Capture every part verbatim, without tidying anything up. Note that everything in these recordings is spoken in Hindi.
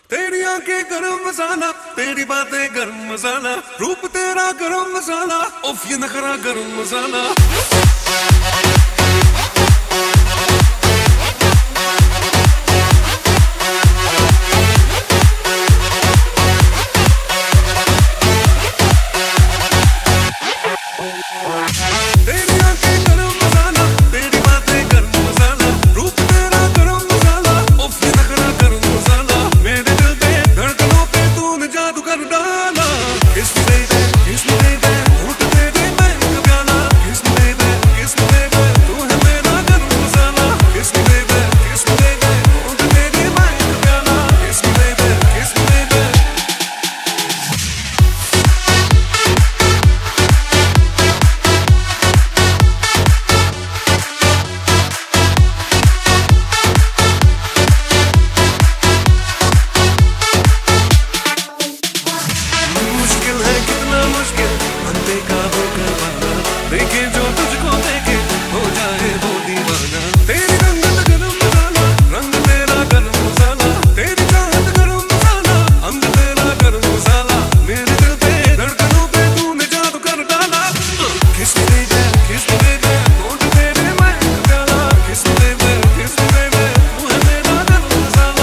तेरी आंखें गरम मसाला, तेरी बातें गरम मसाला, रूप तेरा गरम मसाला, उफ ये नखरा गरम मसाला। देखे जो तुझको देखे हो जाए वो दीवाना। तेरी रंगत गरम मसाला, रंग तेरा गरम मसाला, तेरी चाहत गरम मसाला, अंग तेरा गरम मसाला, मेरे दिल पे धड़कनों पे तूने जादू कर डाला। किस दे दे किस दे दे होंठ तेरे मैं प्याला, किस दे दे किस दे दे तू है मेरा गरम मसाला।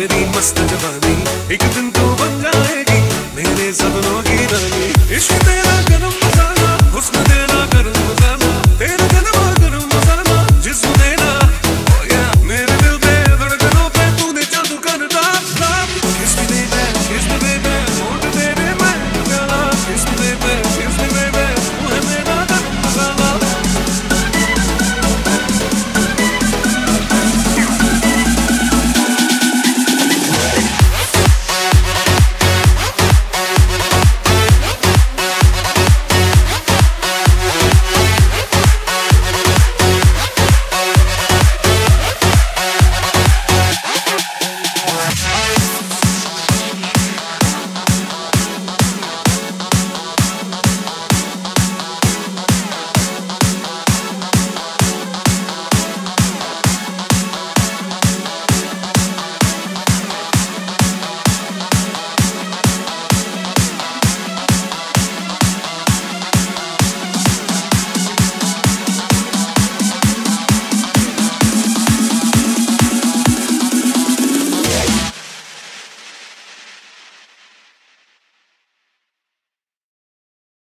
मस्त जवानी एक दिन तो बन जाएगी मेरे सपनों की रानी। इश्क तेरा